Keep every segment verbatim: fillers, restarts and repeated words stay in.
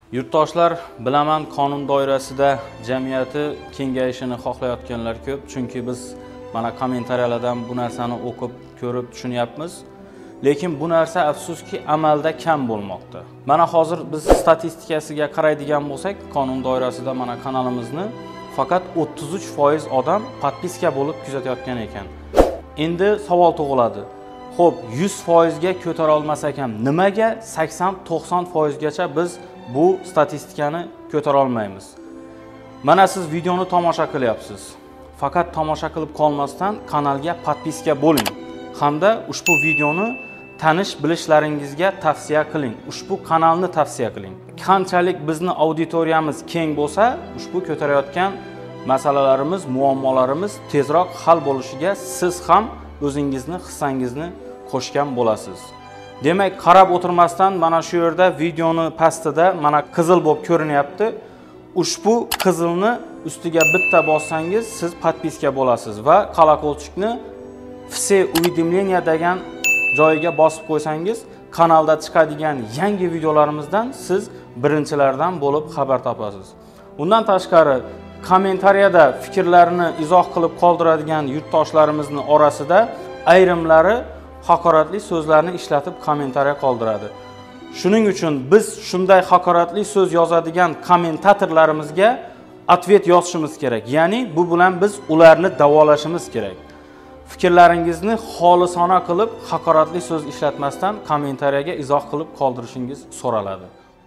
Yurtdoshlar, bilaman qonun doirasida jamiyati kengayishini xohlayotganlar ko'p, chunki biz mana kommentariyalardan bu narsani o'qib, ko'rib tushunyapmiz. Lekin bu narsa afsuski amalda kam bo'lmoqda. Mana hozir biz statistikasiga qaraydigan bo'lsak, qonun doirasida mana kanalimizni faqat o'ttiz uch foiz odam podpiska bo'lib kuzatayotgan ekan. Endi savol tug'iladi. Xo'p, yuz foiz ga ko'tara olmasak ham nimaga sakson to'qson foiz gacha biz bu statistikani ko'tara olmaymiz? Mana siz videoni tomosha qilyapsiz. Faqat tomosha qilib qolmasdan kanalga podpiska bo'ling hamda ushbu videoni tanish bilishlaringizga tavsiya qiling. Ushbu kanalni tavsiya qiling. Qanchalik bizni auditoriyamiz keng bo'lsa, ushbu ko'tarayotgan masalalarimiz, muammolarimiz tezroq hal bo'lishiga siz ham o'zingizni, hissangizni qo'shgan bo'lasiz. Demak, qarab o'tirmasdan mana shu yerda videoni pastida mana qizil bo'lib ko'rinyapti. Ushbu qizilni ustiga bitta bossangiz, siz podpiska bo'lasiz va kolokolchikni "Все уведомления" degan joyiga bosib qo'ysangiz, kanalda chiqadigan yangi videolarimizdan siz birinchilardan bo'lib xabar topasiz. Undan tashqari, kommentariyada fikrlarini izoh qilib qoldiradigan yurtdoshlarimizni orasida ayrimlari haqoratli so'zlarni ishlatib kommentariya qoldiradi. Shuning uchun biz shunday haqoratli so'z yozadigan kommentatorlarimizga atvet yozishimiz kerak. Ya'ni bu bilan biz ularni davolashimiz kerak. Fikrlaringizni xolisona qilib, haqoratli so'z ishlatmasdan kommentariyaga izoh qilib qoldirishingiz so'raladi.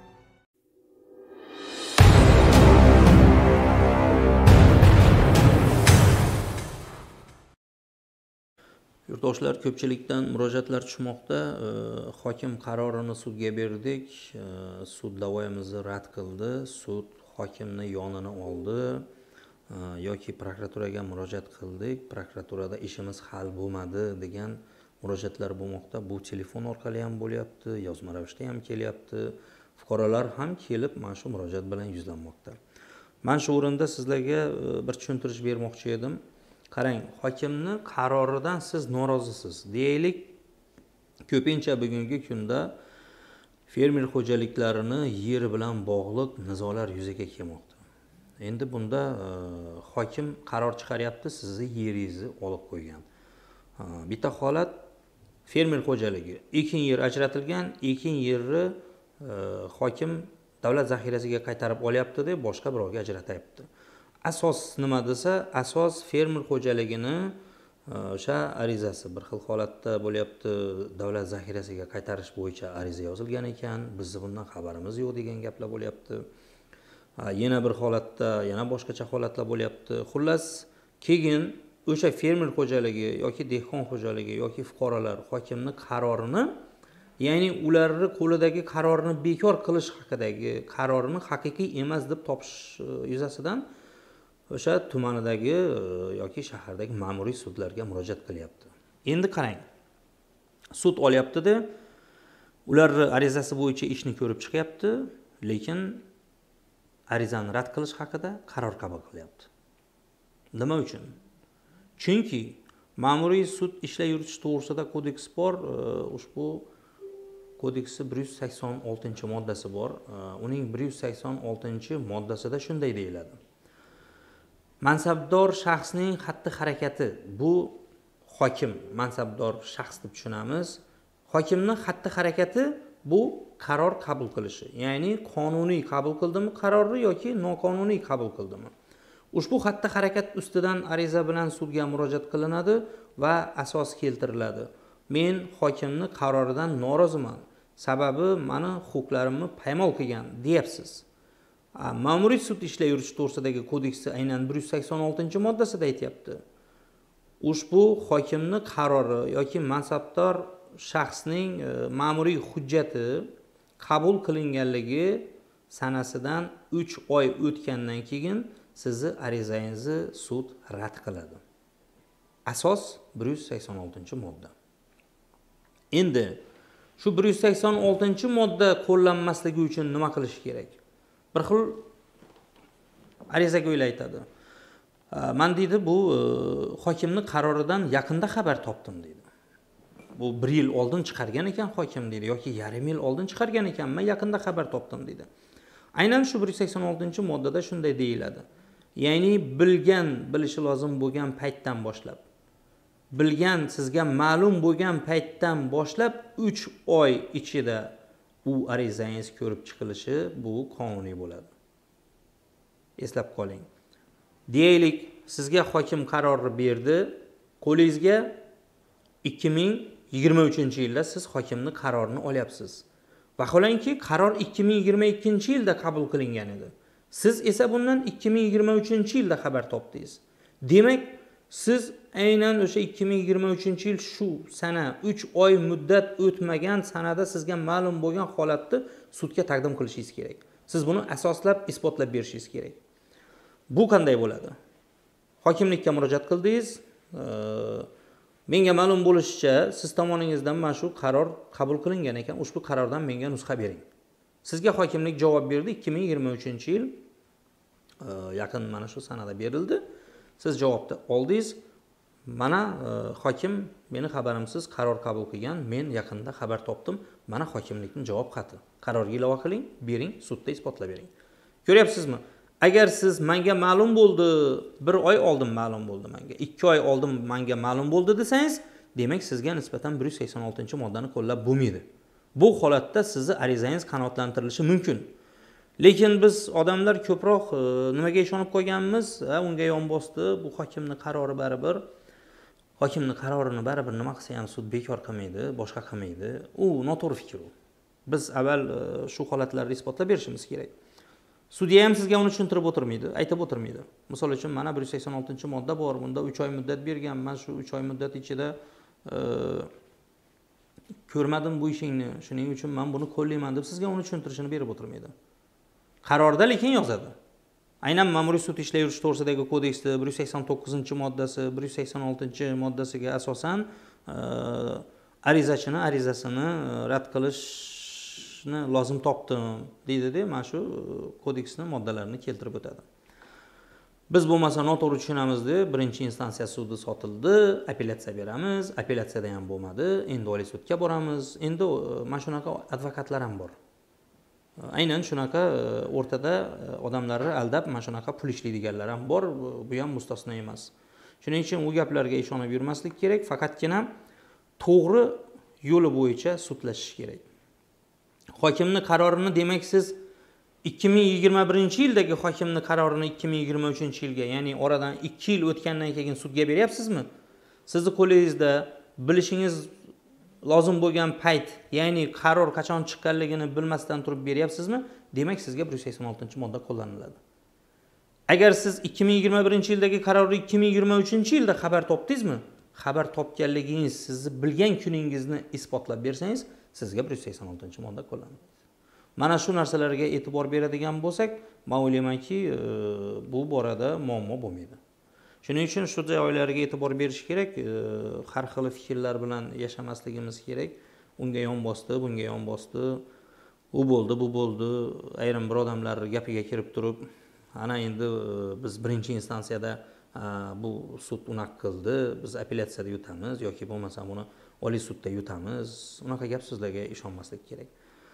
Yurtdoshlar, ko'pchilikdan murojaatlar tushmoqda. Hokim qarorini sudga berdik, sud da'voyimizni rad qildi, sud hokimni yonini oldi yoki prokuraturaga murojaat qildik, prokuraturada ishimiz hal bo'lmadi degan murojaatlar bo'lmoqda. Bu telefon orqali ham bo'lyapti, yozma ravishda ham kelyapti. Fuqarolar ham kelib mana shu murojaat bilan yuzlanmoqda. Men shu o'rinda sizlarga bir tushuntirish bermoqchi edim. Qarang, hokimni qaroridan siz norozisiz. Deylik, ko'pincha bugungi kunda fermer xo'jaliklarini yer bilan bog'liq nizolar yuzaga kelmoqda. Endi bunda hokim qaror chiqaryapti, sizni yeringizni olib qo'ygan. Bitta holat, fermer xo'jaligi, ekin yer ajratilgan, ekin yerni hokim davlat zaxirasiga qaytarib olyapti deb boshqa birovga ajratyapti. Asos nima desa, asos fermer xo'jaligini o'sha arizasi bir xil holatda bo'lyapti, davlat zaxirasiga qaytarish bo'yicha ariza yozilgan ekan, bizning bundan xabarimiz yo'q degan gaplar bo'lyapti. Yana bir holatda, yana boshqacha holatlar bo'lyapti. Xullas, keyin o'sha fermer xo'jaligi yoki dehqon xo'jaligi yoki fuqarolar hokimning qarorini, ya'ni ularni qo'lidagi qarorni bekor qilish haqidagi qarorini haqiqiy emas deb topish yuzasidan o'sha tumanidagi yoki shahardagi ma'muriy sudlarga murojaat qilyapti. Endi qarang, sud olyapti-da, ular arizasi bo'yicha ishni ko'rib chiqyapti, lekin arizani rad qilish haqida qaror qabul qilyapti. Nima uchun? Chunki ma'muriy sud ishlar yuritish to'g'risida kodeks bor, ushbu kodeksning bir yuz sakson oltinchi moddasi bor. Uning bir yuz sakson oltinchi moddasida shunday deyiladi. Mansabdor shaxsning xatti-harakati, bu hokim, mansabdor shaxs deb tushunamiz. Hokimning xatti-harakati bu qaror qabul qilishi, ya'ni qonuniy qabul qildimi qarorni yoki noqonuniy qabul qildimi. Ushbu xatti-harakat ustidan ariza bilan sudga murojaat qilinadi va asos keltiriladi. Men hokimning qaroridan noroziman. Sababi meni huquqlarimni paymol qilgan deyapsiz. Ma'muriy sud ishlar yuritish to'g'risidagi kodeksda aynan bir yuz sakson oltinchi moddasida aytayapti. Ushbu hokimning qarori yoki mansabdor shaxsning ma'muriy hujjati qabul qilinganligi sanasidan uch oy o'tgandan keyin sizni arizangizni sud rad qiladi. Asos bir yuz sakson oltinchi modda. Endi shu bir yuz sakson oltinchi modda qo'llanmasligi uchun nima qilish kerak? Bir xil arizaga o'ylab aytadi. Men deydi, bu hokimning qaroridan yaqinda xabar topdim deydi. Bu bir yil oldin chiqargan ekan hokim deydi yoki yarim yil oldin chiqargan ekan, men yaqinda xabar topdim deydi. Aynan shu bir yuz sakson oltinchi moddada shunday deyiladi. Ya'ni bilgan, bilishi lozim bo'lgan paytdan boshlab, bilgan, sizga ma'lum bo'lgan paytdan boshlab uch oy ichida u arizangiz ko'rib chiqilishi bu qonuniy bo'ladi. Eslab qoling. Deylik, sizga hokim qarori berdi, qo'lingizga ikki ming yigirma uchinchi yilda siz hokimning qarorini olyapsiz. Vaholanki qaror ikki ming yigirma ikkinchi yilda qabul qilingan edi. Siz esa bundan ikki ming yigirma uchinchi yilda xabar topdingiz. Demak, siz aynan o'sha ikki ming yigirma uchinchi yil shu sana uch oy muddat o'tmagan sanada sizga ma'lum bo'lgan holatni sudga taqdim qilishingiz kerak. Siz buni asoslab isbotlab berishingiz kerak. Bu qanday bo'ladi? Hokimlikka murojaat qildingiz. Menga ma'lum bo'lishicha, siz tomoningizdan mana shu qaror qabul qilingan ekan, ushbu qarordan menga nusxa bering. Sizga hokimlik javob berdi, ikki ming yigirma uchinchi yil yaqin mana shu sanada berildi. Siz javobni oldingiz. Mana hokim meni xabarimsiz qaror qabul qilgan, men yaqinda xabar topdim. Mana hokimlikning javob xati. Qarorga ilova qiling, bering, sudda isbotlab bering. Ko'ryapsizmi? Agar siz menga ma'lum bo'ldi, bir oy oldin ma'lum bo'ldi menga, ikki oy oldin menga ma'lum bo'ldi desangiz, demak sizga nisbatan bir yuz sakson oltinchi moddani qo'llab bo'lmaydi. Bu holatda sizni arizangiz qanoatlantirilishi mumkin. Lekin biz odamlar ko'proq nimaga ishonib qo'yganmiz? Ha, unga yon bosdi, bu hokimning qarori baribir. Hokimning qarorini baribir nima qilsa ham sud bekor qilmaydi, boshqa qilmaydi. U noto'g'ri fikr u. Biz avval shu holatlarni isbotlab berishimiz kerak. Sudya ham sizga uni tushuntirib o'tirmaydi, aytib o'tirmaydi. Misol uchun mana bir yuz sakson oltinchi modda bor, bunda uch oy muddat berganman, shu uch oy muddat ichida ko'rmadim bu ishingni, shuning uchun men buni qo'llayman deb sizga uni tushuntirishini berib o'tirmaydi. Qarorda lekin yozadi. Aynan Ma'muriy sud ishlab yurish to'g'risidagi kodeksda bir yuz sakson to'qqizinchi moddasi, bir yuz sakson oltinchi moddasiga asosan arizachini arizasini rad qilishni lozim topdim deydi-da, mana shu kodeksning moddalarini keltirib o'tadi. Biz bo'lmasa noto'g'ri tushunamiz deb birinchi instansiya sudi sotildi, apellyatsiya beramiz, apellyatsiyada ham bo'lmadi, endi Oliy sudga boramiz. Endi mana shunaqa advokatlar ham bor. Aynan shunaqa o'rtada odamlarni aldab, mana shunaqa pul ishlaydiganlar ham bor, bu ham mustasno emas. Shuning uchun u gaplarga ishonib yurmaslik kerak, faqatgina to'g'ri yo'li bo'yicha sudlashish kerak. Hokimning qarorini demak siz ikki ming yigirma birinchi yildagi hokimning qarorini ikki ming yigirma uchinchi yilga, ya'ni oradan ikki yil o'tgandan keyin sudga beryapsizmi? Sizning qo'lingizda bilishingiz lozim bo'lgan payt, ya'ni qaror qachon chiqqanligini bilmasdan turib beryapsizmi? Demak sizga bir yuz sakson oltinchi modda qo'llaniladi. Agar siz ikki ming yigirma birinchi yildagi qarorni ikki ming yigirma uchinchi yilda xabar topdingizmi? Xabar topganligingiz, sizni bilgan kuningizni isbotlab bersangiz, sizga bir yuz sakson oltinchi modda qo'llanadi. Mana shu narsalarga e'tibor beradigan bo'lsak, men o'ylaymanki, bu borada muammo bo'lmaydi. Shuning uchun shu joylarga e'tibor berish kerak, har xil fikrlar bilan yashamasligimiz kerak. Unga yon bosdi, bunga yon bosdi, u bo'ldi, bu bo'ldi. Ayrim bir odamlar gapiga kirib turib, ana endi biz birinchi instansiyada bu sud unaqa qildi, biz apellyatsiyada yutamiz yoki bo'lmasa buni Oliy sudda yutamiz. Unaqa gap so'zlarga ishonmaslik kerak.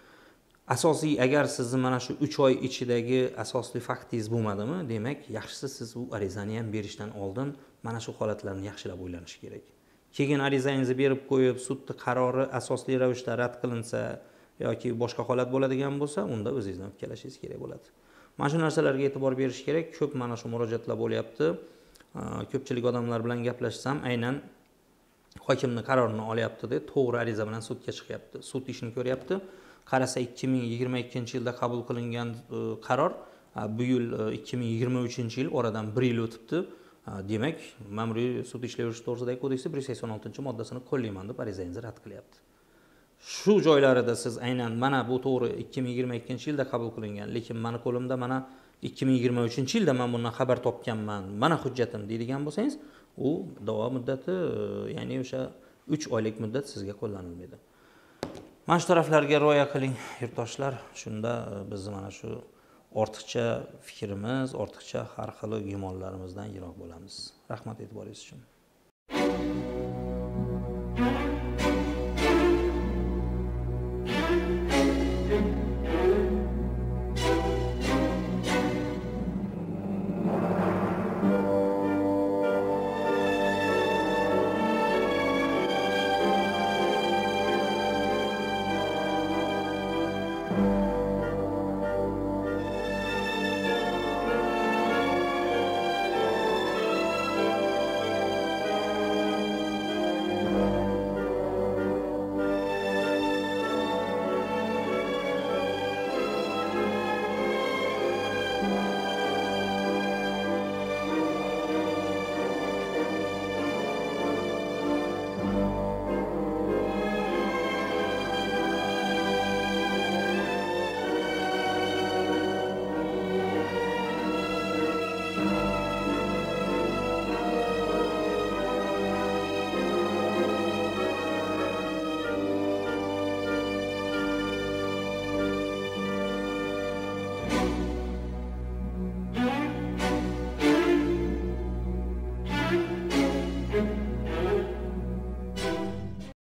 Asosiy, agar sizni mana shu uch oy ichidagi asosli faktingiz bo'lmadimi, demak, yaxshisi siz u arizani ham berishdan oldin mana shu holatlarni yaxshilab o'ylanish kerak. Keyin arizangizni berib qo'yib, sudning qarori asosli ravishda rad qilinsa yoki boshqa holat bo'ladigan bo'lsa, unda o'zingizdan fikirlashingiz kerak bo'ladi. Mana shu narsalarga e'tibor berish kerak. Ko'p mana shu murojaatlar bo'lyapti. Ko'pchilik odamlar bilan gaplashsam, aynan hokimning qarorini olyapti-da, to'g'ri ariza bilan sudga chiqyapti. Sud ishini ko'ryapti. Qarasa ikki ming yigirma ikkinchi yilda qabul qilingan qaror bu yil ikki ming yigirma uchinchi yil, oradan bir yil o'tibdi. Demak, Ma'muriy sud ishlab yurish to'g'risidagi kodeksning bir yuz sakson oltinchi moddasini qo'llayman deb arizangizni rad qilyapti. Shu joylarida siz aynan mana bu to'g'ri ikki ming yigirma ikkinchi yilda qabul qilingan, lekin meni qo'limda mana ikki ming yigirma uchinchi yilda men bundan xabar topganman, mana hujjatim deydigan bo'lsangiz, u da'vo muddati, ya'ni o'sha uch oylik muddat sizga qo'llanilmaydi. Mana shu taraflarga rioya qiling, yurtdoshlar. Shunda biz mana shu ortiqcha fikrimiz, ortiqcha har xil gumonlarimizdan yiroq bo'lamiz. Rahmat e'tiboringiz uchun.